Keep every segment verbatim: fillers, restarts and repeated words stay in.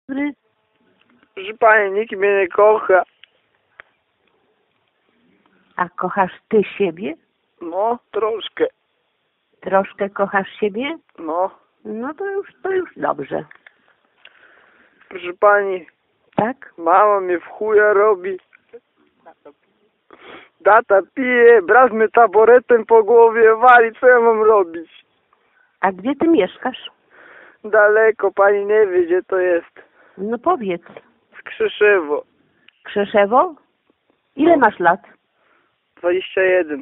Dobry. Proszę pani, nikt mnie nie kocha. A kochasz ty siebie? No, troszkę. Troszkę kochasz siebie? No, No to już, to już dobrze. proszę pani, Tak? mama mnie w chuja robi. Tata pije, brat mnie taboretem po głowie wali, co ja mam robić? A gdzie ty mieszkasz? Daleko, pani nie wie, gdzie to jest. No powiedz. Z Krzeszewo. Krzeszewo? Ile masz lat? dwadzieścia jeden.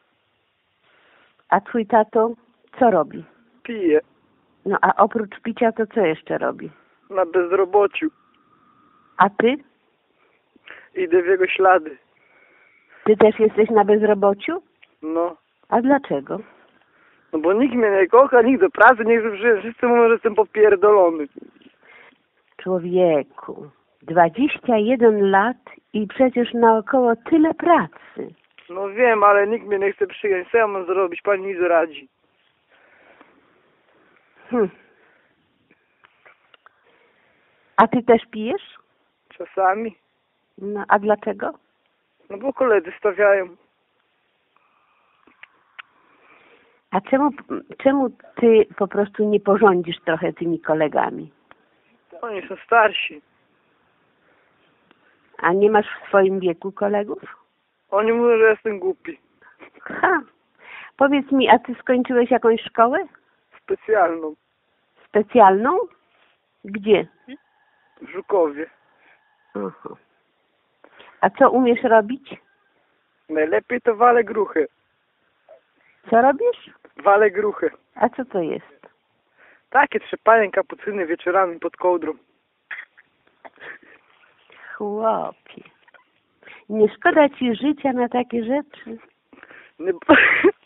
A twój tato co robi? Pije. No a oprócz picia to co jeszcze robi? Na bezrobociu. A ty? Idę w jego ślady. Ty też jesteś na bezrobociu? No. A dlaczego? No bo nikt mnie nie kocha, nikt do pracy nie chce przyjść. Wszyscy mówią, że jestem popierdolony. Człowieku, dwadzieścia jeden lat i przecież naokoło tyle pracy. No wiem, ale nikt mnie nie chce przyjąć. Co ja mam zrobić? Pani mi doradzi. Hm. A ty też pijesz? Czasami. No a dlaczego? No bo koledzy stawiają. A czemu, czemu ty po prostu nie porządzisz trochę tymi kolegami? Oni są starsi. A nie masz w swoim wieku kolegów? Oni mówią, że jestem głupi. Ha! Powiedz mi, a ty skończyłeś jakąś szkołę? Specjalną. Specjalną? Gdzie? W Żukowie. Aha. A co umiesz robić? Najlepiej to wale gruchy. Co robisz? Wale gruchy. A co to jest? Takie trzepanie kapucyny wieczorami pod kołdrą. Chłopie. Nie szkoda ci życia na takie rzeczy? Nie,